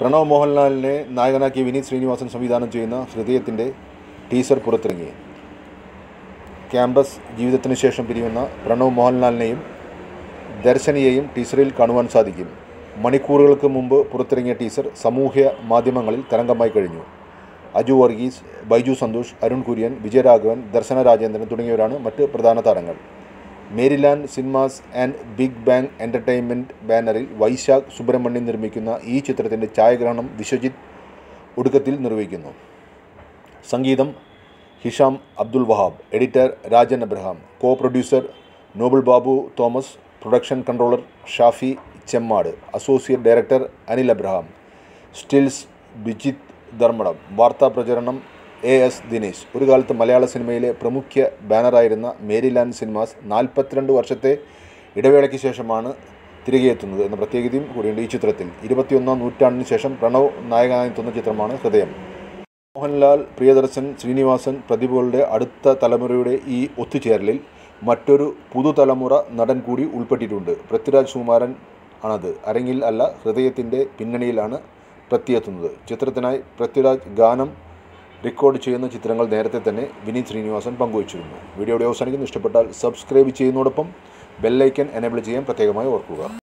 പ്രണവ് മോഹൻലാലിനെ നായകനാക്കി വിനീത് ശ്രീനിവാസൻ സംവിധാനം ചെയ്യുന്ന ഹൃദയത്തിൻ്റെ ടീസർ പുറത്തിറങ്ങി. ക്യാമ്പസ് ജീവിതത്തിന് ശേഷം പിരിയുന്ന പ്രണവ് മോഹൻലാലിനെയും ദർശനയെയും ടീസറിൽ കാണുവാൻ സാധിക്കും. മണിക്കൂറുകൾക്ക് മുമ്പ് പുറത്തിറങ്ങിയ ടീസർ സാമൂഹ്യ മാധ്യമങ്ങളിൽ തരംഗമായി കഴിഞ്ഞു. അജു വർഗീസ്, ബൈജു സന്തോഷ്, അരുൺ കുര്യൻ, വിജയരാഘവൻ, ദർശന രാജേന്ദ്രൻ തുടങ്ങിയവരാണ് മറ്റ് പ്രധാന താരങ്ങൾ. Maryland Cinemas and Big Bang Entertainment ബാനറിൽ വൈശാഖ് സുബ്രഹ്മണ്യൻ നിർമ്മിക്കുന്ന ഈ ചിത്രത്തിൻ്റെ ഛായാഗ്രഹണം വിശ്വജിത്ത് ഒടുക്കത്തിൽ നിർവഹിക്കുന്നു. സംഗീതം Hesham Abdul Wahab, editor Rajan Abraham, co producer Noble Babu Thomas, production controller Shafi Chemmad, associate director Anil Abraham, stills Bijith Dharmadam, വാർത്താ പ്രചരണം AS ദിനേശ്. ഒരു കാലത്ത് മലയാള സിനിമയിലെ പ്രമുഖ ബാനറായിരുന്ന മേരിലാൻഡ് സിനിമാസ് 42 വർഷത്തെ ഇടവേളയ്ക്ക് ശേഷമാണ് തിരികെ എത്തുന്നത് എന്ന പ്രത്യേകതയും കൂടിയുണ്ട് ഈ ചിത്രത്തിൽ. 21ാം നൂറ്റാണ്ടിന് ശേഷം പ്രണവ് നായകനായെത്തുന്ന ചിത്രമാണ് ഹൃദയം. മോഹൻലാൽ, പ്രിയദർശൻ, ശ്രീനിവാസൻ പ്രതിഭകളുടെ അടുത്ത തലമുറയുടെ ഈ ഒത്തുചേരലിൽ മറ്റൊരു പുതുതലമുറ നടൻ കൂടി ഉൾപ്പെട്ടിട്ടുണ്ട്. പൃഥ്വിരാജ് സുകുമാരൻ ആണത്. അരങ്ങിൽ അല്ല, ഹൃദയത്തിൻ്റെ പിന്നണിയിലാണ് പൃഥ്വി എത്തുന്നത്. ചിത്രത്തിനായി പൃഥ്വിരാജ് ഗാനം റെക്കോർഡ് ചെയ്യുന്ന ചിത്രങ്ങൾ നേരത്തെ തന്നെ വിനീത് ശ്രീനിവാസൻ പങ്കുവച്ചിരുന്നു. വീഡിയോയുടെ അവസാനിക്കുന്നു. ഇഷ്ടപ്പെട്ടാൽ സബ്സ്ക്രൈബ് ചെയ്യുന്നതോടൊപ്പം ബെല്ലൈക്കൻ എനേബിൾ ചെയ്യാൻ പ്രത്യേകമായി ഓർക്കുക.